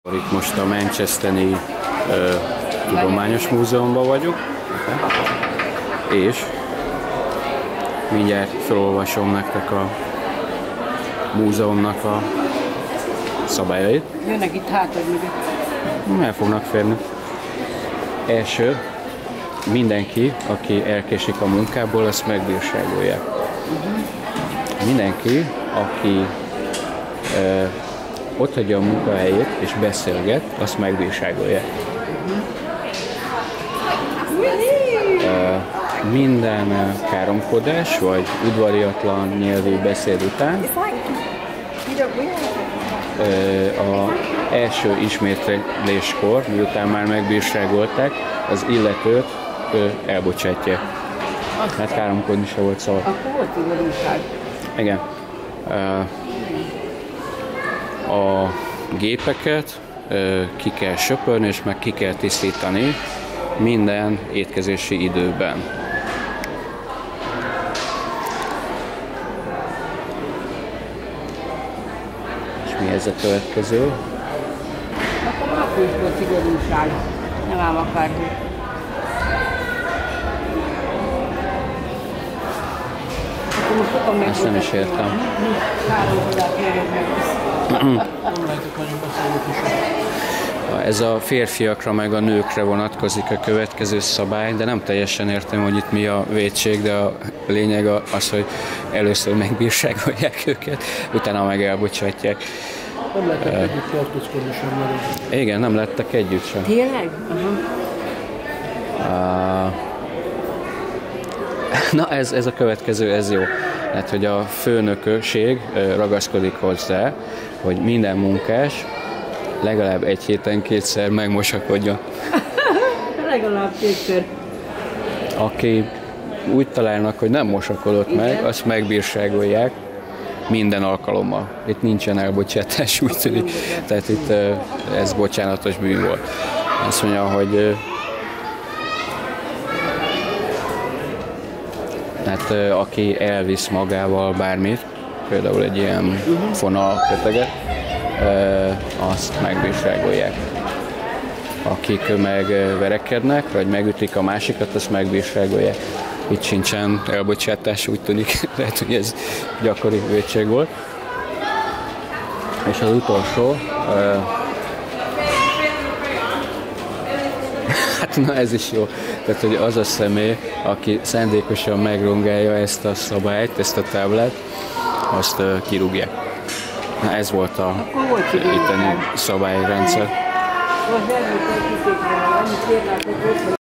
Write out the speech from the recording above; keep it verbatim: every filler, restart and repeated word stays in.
Itt most a Manchesteri uh, Tudományos Múzeumban vagyunk, és mindjárt felolvasom nektek a múzeumnak a szabályait. Jönnek itt hátad mögött. El fognak férni. Első, mindenki, aki elkésik a munkából, azt megbírságolják. Uh-huh. Mindenki, aki uh, ott hagyja a munkahelyét és beszélget, azt megbírságolják. Uh, minden káromkodás vagy udvariatlan nyelvű beszéd után uh, a első ismétléskor, miután már megbírságolták, az illetőt uh, elbocsátják. Hát káromkodni se volt szó. Akkor volt igazság. Igen. Uh, a gépeket uh, ki kell söpörni, és meg ki kell tisztítani minden étkezési időben. És mi ez a következő? Akkor akkor is volt szigorúság. Nem ám akárhogy. Ezt nem is értem. Ez a férfiakra meg a nőkre vonatkozik a következő szabály, de nem teljesen értem, hogy itt mi a vétség, de a lényeg az, hogy először megbírságolják őket, utána meg elbocsátják. Nem lettek uh, együtt tartózkodni sem nagyon. Igen, nem lettek együtt sem. Tényleg? Uh-huh. Uh, na ez, ez a következő, ez jó. Hát, hogy a főnököség ragaszkodik hozzá, hogy minden munkás legalább egy héten kétszer megmosakodjon. Legalább kétszer. Aki úgy találnak, hogy nem mosakodott igen, meg, azt megbírságolják minden alkalommal. Itt nincsen elbocsátás, úgy tűnik. Tehát itt ez bocsánatos bűn volt. Azt mondja, hogy hát aki elvisz magával bármit, például egy ilyen fonalköteget, azt megbírságolják. Akik meg verekednek, vagy megütik a másikat, azt megbírságolják. Itt sincsen elbocsátás, úgy tűnik, lehet, hogy ez gyakori vétség volt. És az utolsó, hát na ez is jó. Tehát, hogy az a személy, aki szándékosan megrongálja ezt a szabályt, ezt a táblát, azt uh, kirúgják. Na ez volt a itteni szabályrendszer.